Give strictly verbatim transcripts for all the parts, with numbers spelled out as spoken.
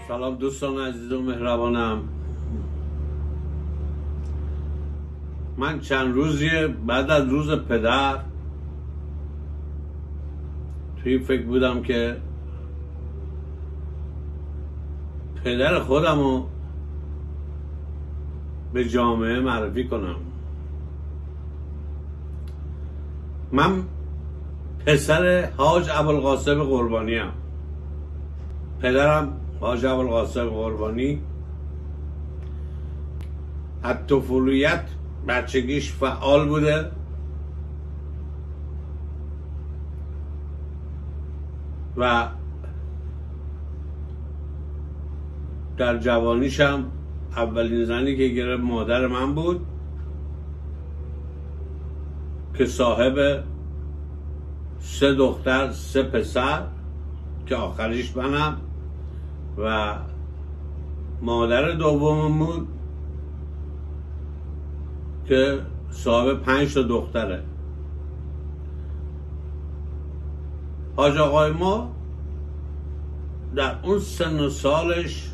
سلام دوستان عزیز و مهربانم. من چند روزی بعد از روز پدر توی فکر بودم که پدر خودم رو به جامعه معرفی کنم. من پسر حاج ابوالقاسم قربانی ام. پدرم حاج ابوالقاسم قربانی از طفولیت بچگیش فعال بوده و در جوانیش هم اولین زنی که گرفت مادر من بود که صاحب سه دختر سه پسر که آخریش منم و مادر دوممون که صاحب پنج تا دختره. حاج آقای ما در اون سن و سالش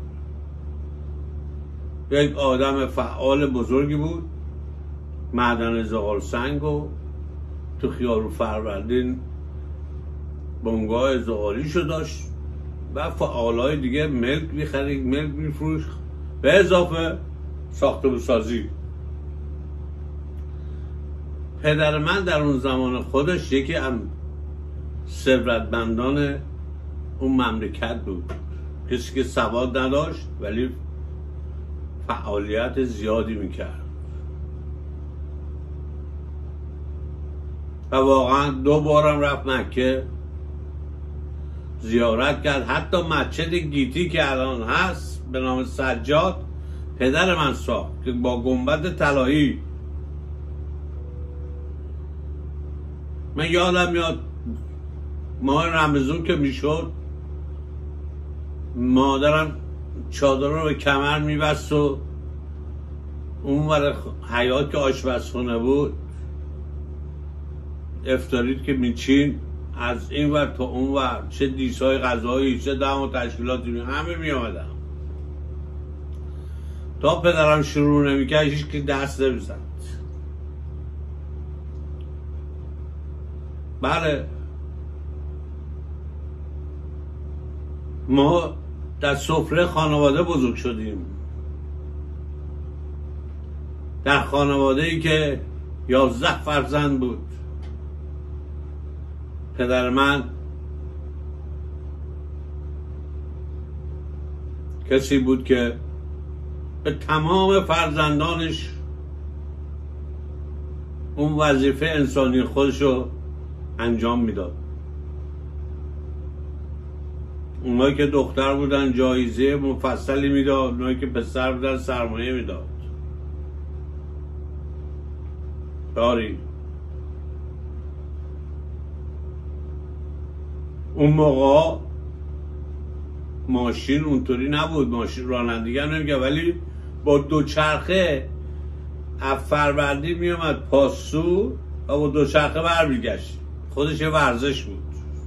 یک آدم فعال بزرگی بود. معدن زغال سنگ و تو خیابون فروردین بنگاه زغالیشو داشت و فعالای دیگه ملک می‌خرید، ملک می‌فروخت، به اضافه ساختمون سازی. پدر من در اون زمان خودش یکی از ثروتمندان اون مملکت بود، کسی که سواد نداشت ولی فعالیت زیادی میکرد و واقعا دو بارم رفت مکه زیارت کرد. حتی مسجد گیتی که الان هست به نام سجاد پدر من ساخت که با گنبد طلایی. من یادم میاد ماه رمضان که میشد مادرم چادر رو به کمر میبست و اون ور حیاط که آشپزخونه بود افطاری که میچین از این ور تا اون ور چه دیسای غذایی چه دم و تشکیلاتی می همه می آمدم. تا پدرم شروع نمیکرد هیچ که دست نمیزد. بله ما در سفره خانواده بزرگ شدیم، در خانواده ای که یازده فرزند بود. پدر من کسی بود که به تمام فرزندانش اون وظیفه انسانی خودشو انجام میداد. اونایی که دختر بودن جایزه مفصلی میداد، اونایی که پسر بودن سرمایه میداد. داری اون موقع ماشین اونطوری نبود، ماشین رانندگی هم نمیگه، ولی با دوچرخه از فروردین میومد پاسو و با دوچرخه برمیگشت. خودش یه ورزش بود.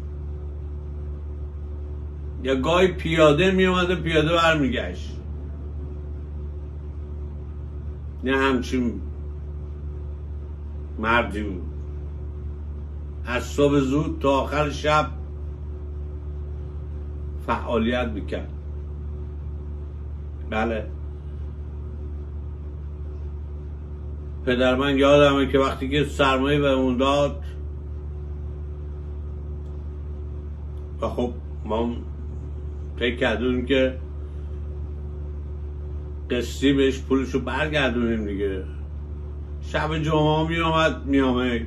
یا گاهی پیاده میومد و پیاده برمیگشت. نه همچین مردی بود. از صبح زود تا آخر شب فعالیت میکرد. بله پدر من یادمه که وقتی که سرمایه بهمون داد و خب ما فکر کردیم که قسطی بهش پولشو برگردونیم دیگه. شب جمعه می آمد می آمد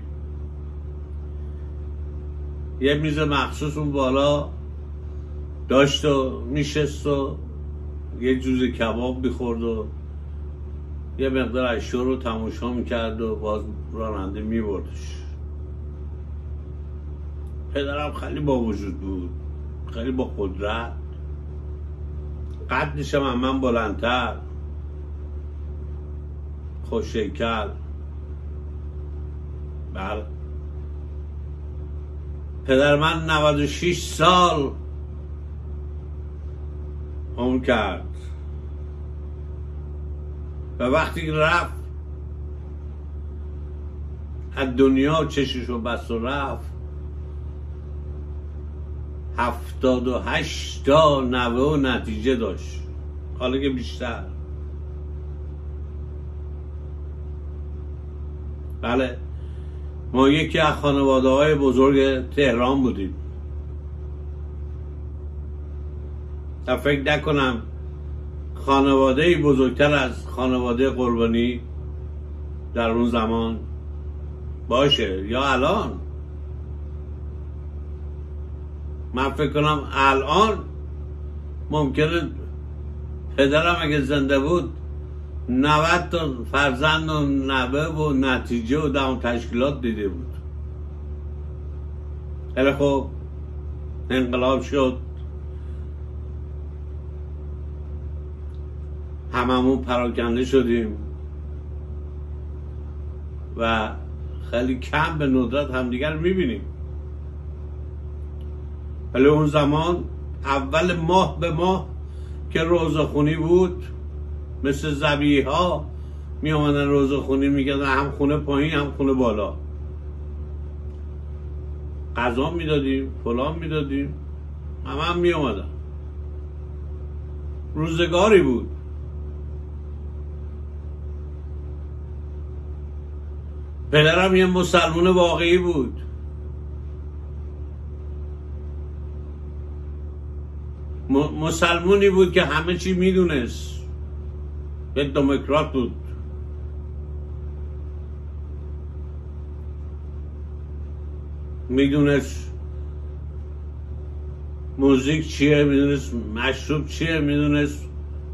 یه میز مخصوص اون بالا داشت و میشست و یه جوز کباب میخورد و یه مقدار اشیا رو تماشا میکرد و باز راننده میبردش. پدرم خیلی با وجود بود، خیلی با قدرت، قدش هم من بلندتر، خوش‌شکل. بله پدر من نود و شش سال اون کرد و وقتی رفت از دنیا چششو بست و رفت، هفتاد و هشت تا نوه و نتیجه داشت، حالا که بیشتر. بله، ما یکی از خانواده های بزرگ تهران بودیم و فکر نکنم خانواده بزرگتر از خانواده قربانی در اون زمان باشه یا الان. من فکر کنم الان ممکنه پدرم اگه زنده بود نود تا فرزند و نوه و نتیجه و دهم تشکیلات دیده بود. خیلی خوب، انقلاب شد، هممون پراکنده شدیم و خیلی کم به ندرت همدیگر میبینیم. ولی اون زمان اول ماه به ماه که روزخونی بود، مثل ذبیح ها می آمدن روزخونی میکردن، هم خونه پایین هم خونه بالا، غذا میدادیم، فلان میدادیم، هم هم می آمدن. روزگاری بود. پدرم یه مسلمان واقعی بود. مسلمونی بود که همه چی میدونست. یه دموکرات بود. میدونست موزیک چیه، میدونست مشروب چیه، میدونست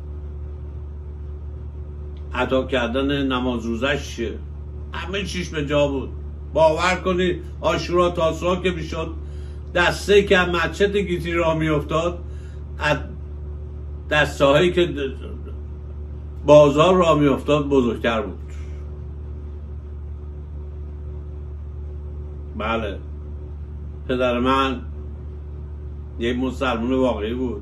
ادا کردن نماز روزش چیه. همه چیش به جا بود. باور کنید عاشورا تاسوعا که میشد، دسته که از مسجد گیتی را میافتاد از دسته هایی که بازار را میافتاد بزرگتر بود. بله، پدر من یه مسلمان واقعی بود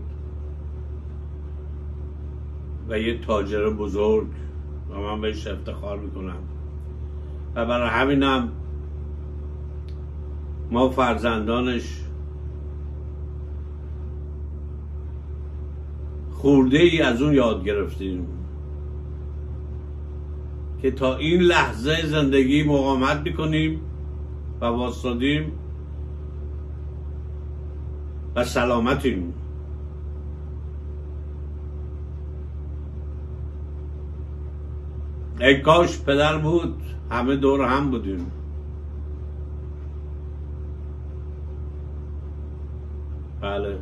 و یه تاجر بزرگ و من بهش افتخار میکنم و برای همینم ما فرزندانش خورده ای از اون یاد گرفتیم که تا این لحظه زندگی مقاومت میکنیم و واسطادیم و سلامتیم. ای کاش پدر بود، همه دور هم بودیم. بله،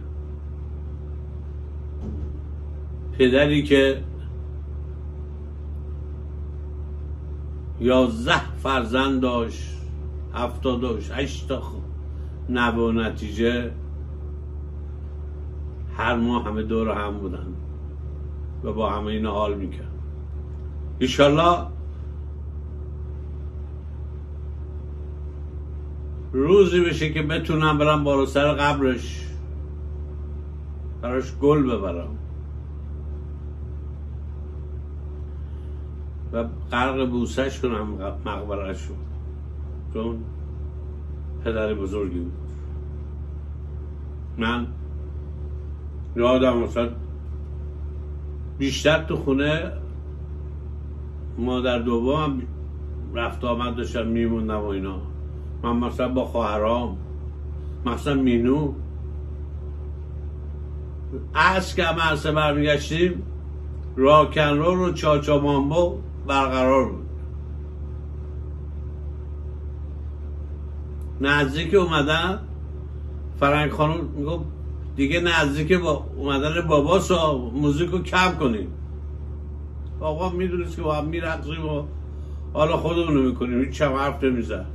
پدری که یازده فرزند داشت، هفتاد و هشت تا نوه و نتیجه، هر ماه همه دور هم بودن و با همه اینا حال میکرد. انشالله روزی بشه که بتونم برم بالا سر قبرش براش گل ببرم و غرق بوسش کنم مقبرش رو، چون پدر بزرگی بود. من یادم مثلا بیشتر تو خونه مادر دوم رفت آمد داشتم میموندم و اینا. من مثلا با خواهرام، مثلا مینو، از که همه عرصه برمیگشتیم راکنرول و چاچا مامبو برقرار بود. نزدیک اومدن فرنگ خانم میگفت دیگه نزدیک با اومدن باباس و موزیکو کم کنیم. آقا میدونست که با هم میرقصیم و حالا خودمونو میکنیم، هیچ هم حرف نمیزد.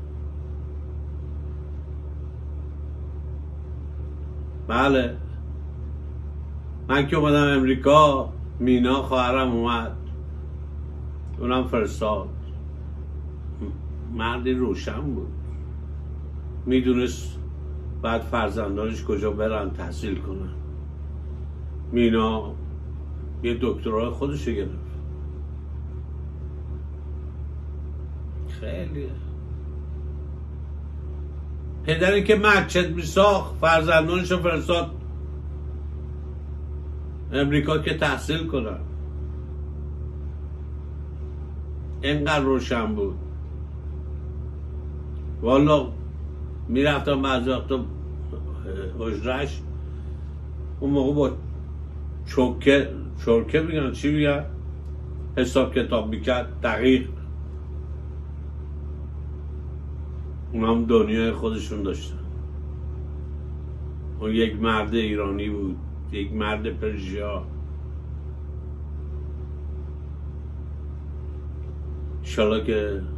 بله، من که اومدم امریکا مینا خواهرم اومد، اونم فرستاد. مردی روشن بود، میدونست بعد فرزندانش کجا برن تحصیل کنن، مینا یه دکترای خودش گرفت. خیلی پدری که مسجد میساخت فرزندانش رو فرستاد امریکا که تحصیل کنن. اینقدر روشن بود. والا میرفتم بعضی وقتا حجرش، اون موقع با چوکه چوکه میگن چی میگن، حساب کتاب میکرد دقیق. اون هم دنیای خودشون داشتن. اون یک مرد ایرانی بود، یک مرد پرژیا. انشالله که